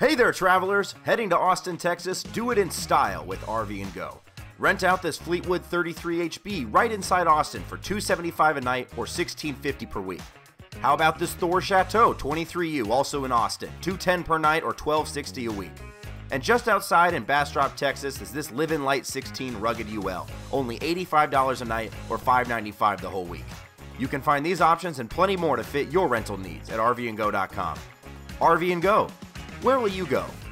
Hey there, travelers! Heading to Austin, Texas? Do it in style with RV and Go. Rent out this Fleetwood 33HB right inside Austin for $275 a night or $1650 per week. How about this Thor Chateau 23U, also in Austin, $210 per night or $1260 a week. And just outside in Bastrop, Texas is this Livin' Light 16 Rugged UL, only $85 a night or $595 the whole week. You can find these options and plenty more to fit your rental needs at rvandgo.com. RV and Go. Where will you go?